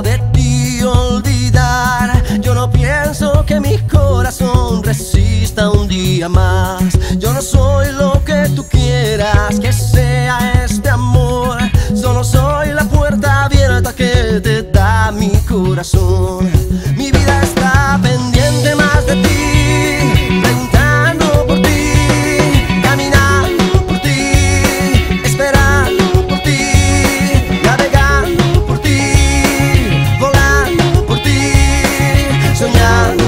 capaz de ti olvidar. Yo no pienso que mi corazón resista un día más. Yo no soy lo que tú quieras que sea este amor. Solo soy la puerta abierta que te da mi corazón. Mi vida está pendiente más de ti, preguntando por ti, caminando por ti, esperando por ti, navegando por ti, volando por ti, soñando.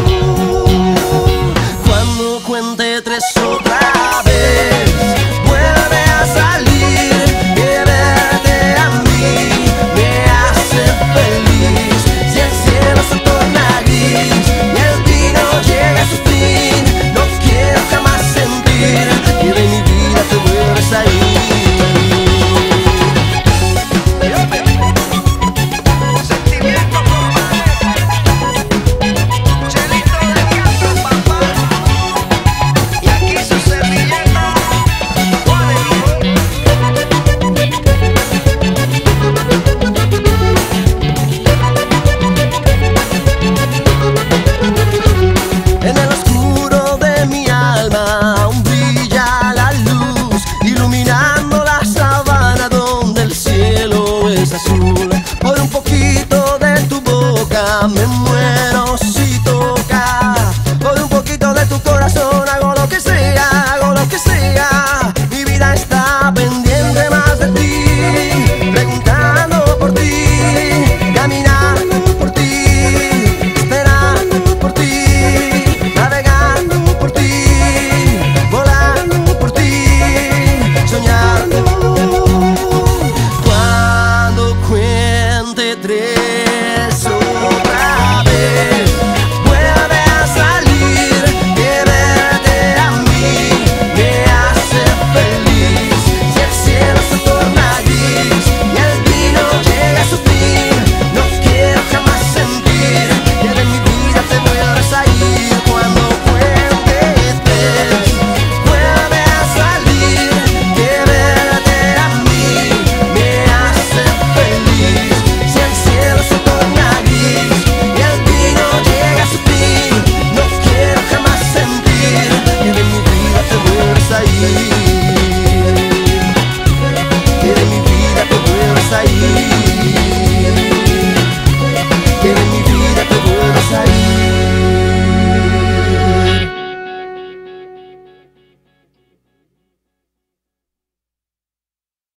Cuando cuente tres otra vez, vuelve a salir, que verte a mí me hace feliz. Si el cielo se torna gris y el vino llega a su fin, no quiero jamás sentir que de mi vida te vuelves a ir. Sentimiento Chelito de Castro, papá. Y aquí su servilleta, En el oscuro de mi alma aún brilla la luz, iluminando la sabana donde el cielo es azul. Por un poquito de tu boca me muero si toca. Por un poquito de tu corazón hago lo que sea, hago lo que sea. Mi vida está pendiente más de ti, preguntando por ti, caminando por ti, esperando por ti, navegando por ti, volando por ti, soñando. Cuando cuente tres otra vez, vuelve a salir, que verte a mí me hace feliz. Si el cielo se torna gris y el vino llega a su fin, no quiero jamás sentir que de mi vida te vuelves a ir. Cuando cuente tres, vuelve a salir, que verte a mí me hace feliz. Si el cielo se torna gris y el vino llega a su fin, no quiero jamás sentir que de mi vida te vuelves a ir, que de mi vida te vuelves a ir.